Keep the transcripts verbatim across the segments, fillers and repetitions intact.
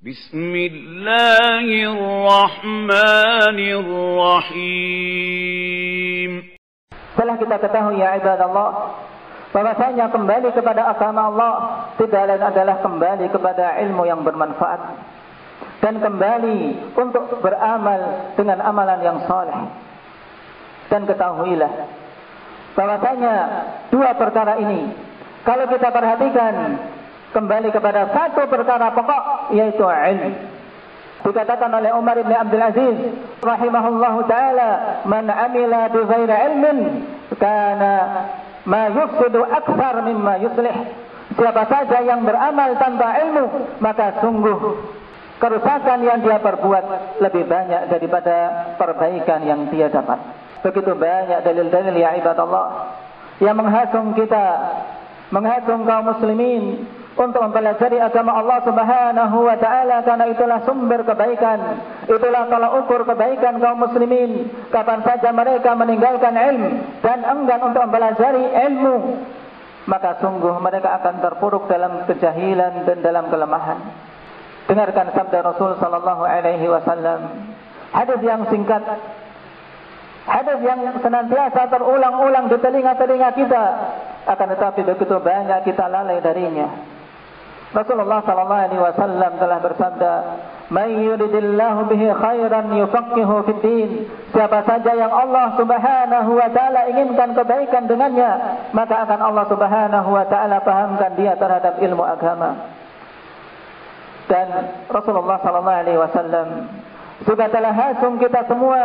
Bismillahirrahmanirrahim. Setelah kita ketahui ya ibadallah, bahwasanya kembali kepada agama Allah tidak lain adalah kembali kepada ilmu yang bermanfaat dan kembali untuk beramal dengan amalan yang saleh. Dan ketahuilah bahwasanya dua perkara ini kalau kita perhatikan kembali kepada satu perkara pokok, yaitu ilmu. Dikatakan oleh Umar bin Abdul Aziz rahimahullahu taala, "Man amila bi ghairi ilmin kana ma yufsidu akthar mimma yuslih." Siapa saja yang beramal tanpa ilmu, maka sungguh kerusakan yang dia perbuat lebih banyak daripada perbaikan yang dia dapat. Begitu banyak dalil-dalil ya ibadallah yang menghasung kita, menghasung kaum muslimin untuk mempelajari agama Allah Subhanahu wa taala, karena itulah sumber kebaikan, itulah tolak ukur kebaikan kaum muslimin. Kapan saja mereka meninggalkan ilmu dan enggan untuk mempelajari ilmu, maka sungguh mereka akan terpuruk dalam kejahilan dan dalam kelemahan. Dengarkan sabda Rasul sallallahu alaihi wasallam, hadis yang singkat, hadis yang senantiasa terulang-ulang di telinga-telinga kita, akan tetapi begitu banyak kita lalai darinya. Rasulullah sallallahu alaihi wasallam telah bersabda, "May yuridillahu bihi khairan yufaqihu fid din." Siapa saja yang Allah Subhanahu wa taala inginkan kebaikan dengannya, maka akan Allah Subhanahu wa taala pahamkan dia terhadap ilmu agama. Dan Rasulullah sallallahu alaihi wasallam juga telah hasung kita semua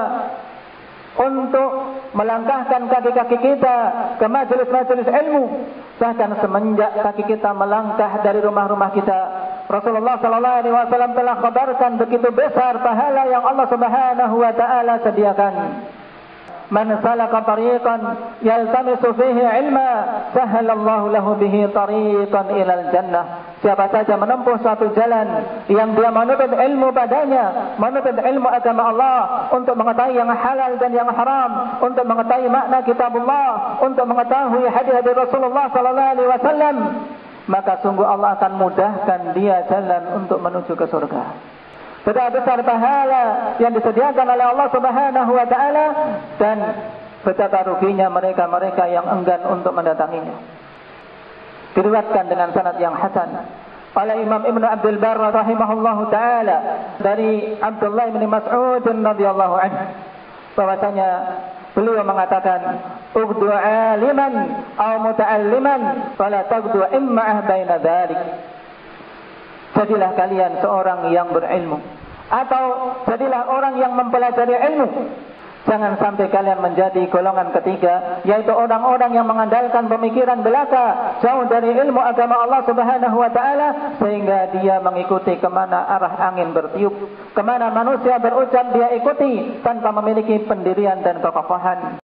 untuk melangkahkan kaki-kaki kita ke majelis-majelis ilmu. Bahkan semenjak kaki kita melangkah dari rumah-rumah kita, Rasulullah sallallahu alaihi wasallam telah kabarkan begitu besar pahala yang Allah Subhanahu wa taala sediakan. Man salaka tariqan yaltamisu fihi ilma, sahhalallahu lahu bihi tariqan ilal jannah. Siapa saja menempuh suatu jalan yang dia menuntut ilmu padanya, menuntut ilmu agama Allah, untuk mengetahui yang halal dan yang haram, untuk mengetahui makna kitabullah, untuk mengetahui hadis-hadis Rasulullah sallallahu alaihi wasallam, maka sungguh Allah akan mudahkan dia jalan untuk menuju ke surga. Betapa besar pahala yang disediakan oleh Allah Subhanahu wa taala, dan betapa ruginya mereka-mereka yang enggan untuk mendatanginya. Diriwayatkan dengan sanad yang hasan oleh Imam Ibnu Abdul Barr rahimahullahu taala dari Abdullah bin Mas'ud radhiyallahu anhu, bahwasanya beliau mengatakan, "Ughdu 'aliman aw muta'alliman fala taghdu imma'ah baina dzalik." Jadilah kalian seorang yang berilmu, atau jadilah orang yang mempelajari ilmu. Jangan sampai kalian menjadi golongan ketiga, yaitu orang-orang yang mengandalkan pemikiran belaka, jauh dari ilmu agama Allah Subhanahu wa taala, sehingga dia mengikuti kemana arah angin bertiup, kemana manusia berucap dia ikuti, tanpa memiliki pendirian dan kekokohan.